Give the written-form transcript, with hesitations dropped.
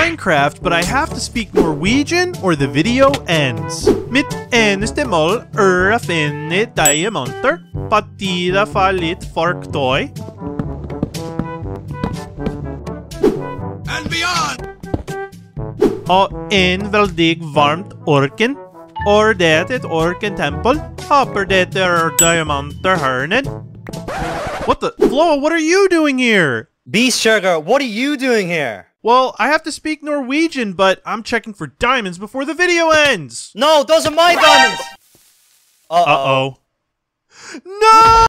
Minecraft, but I have to speak Norwegian or the video ends. Mitt eneste mål å finne diamanter. Partida for litt farktøy. And beyond! Og en veldig varmt orken. Og det er et orken-tempel. Håper det er diamanter her nede. What the? Phlow, what are you doing here? Beast Sugar, what are you doing here? Well, I have to speak Norwegian, but I'm checking for diamonds before the video ends. No, those are my diamonds! Uh-oh. No!